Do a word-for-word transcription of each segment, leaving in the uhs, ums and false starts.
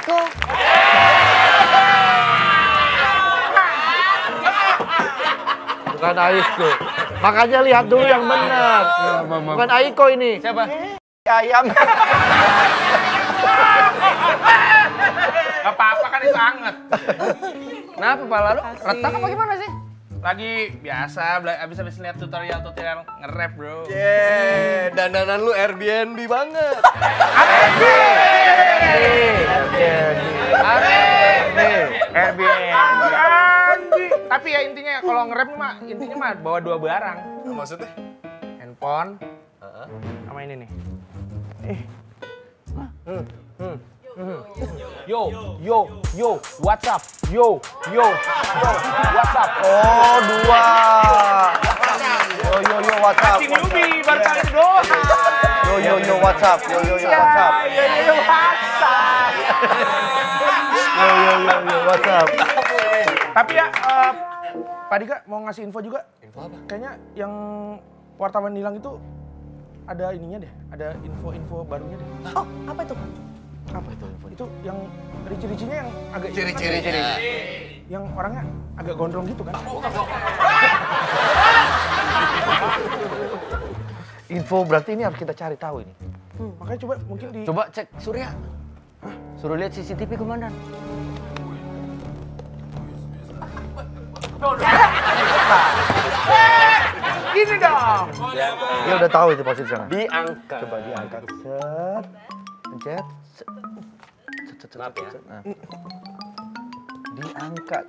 Aiko. Bukan Aiko. Makanya lihat dulu yang benar. Bukan Aiko ini. Siapa? Ayam. Gak apa-apa kan itu anget. Kenapa pala lu? Retak apa gimana sih? Lagi biasa, abis-abis lihat tutorial-tutorial nge-rap bro. Yeay, dandanan lu Airbnb banget. Airbnb! Airbnb! Tapi ya intinya kalau nge-rap mah, intinya mah bawa dua barang. Maksudnya? Handphone, sama ini nih. Eh. Hmm. Hmm. Hmm. Yo, yo, yo, what's up? Yo, yo, yo, what's up? Oh, dua. Yo, yo, yo, what's up? Cacing Yubi, baru kali itu doang. Yo, yo, yo, what's up? Yo, yo, yo, what's up? Yo, yo, yo, what's up? Yo, yo, yo, yo, what's up? Tapi ya, uh, Pak Dika mau ngasih info juga. Info apa? Kayaknya yang wartawan hilang itu ada ininya deh, ada info-info barunya deh. Oh, apa itu? Apa itu info? Itu yang ciri-cirinya yang agak Ciri-cirinya. yang orangnya agak gondrong gitu kan? Info berarti ini harus kita cari tahu ini. Hmm, makanya coba mungkin di Coba cek Surya. Suruh lihat C C T V komandan. gini dong. Dia udah tahu itu posisi sana. Diangkat. Coba diangkat. Set. Pencet. Set. Set, set, set, Maaf ya. set. Nah. Diangkat.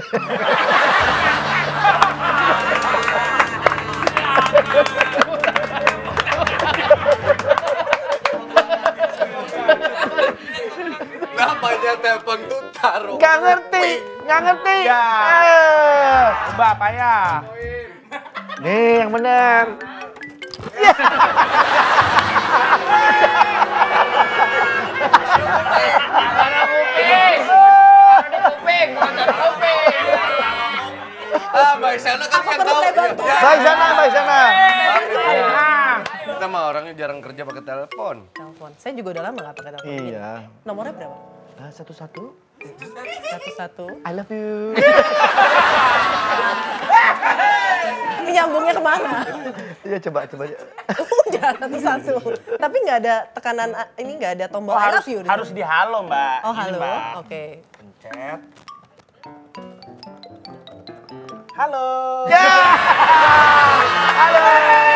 Namanya telepon tuh taruh. Gak ngerti, gak ngerti. Ya. Eh. Coba apa ya? Nih yang benar. Ah, Mbak Isyana kan yang tahu. saya bantu? Baik sana, baik sana. Nah, Kita mah orangnya jarang kerja pakai telepon. Telepon. Saya juga udah lama nggak pakai telepon. begini. Iya. Nomornya berapa? Nah, satu-satu. Satu-satu. I love you. Menyambungnya kemana? Iya coba coba. Udah satu-satu. Tapi nggak ada tekanan, ini nggak ada tombol oh, I harus love you. di harus sini. di halo Mbak. Oh Ini, halo, Mbak. oke. Pencet. Halo. Ya. Halo.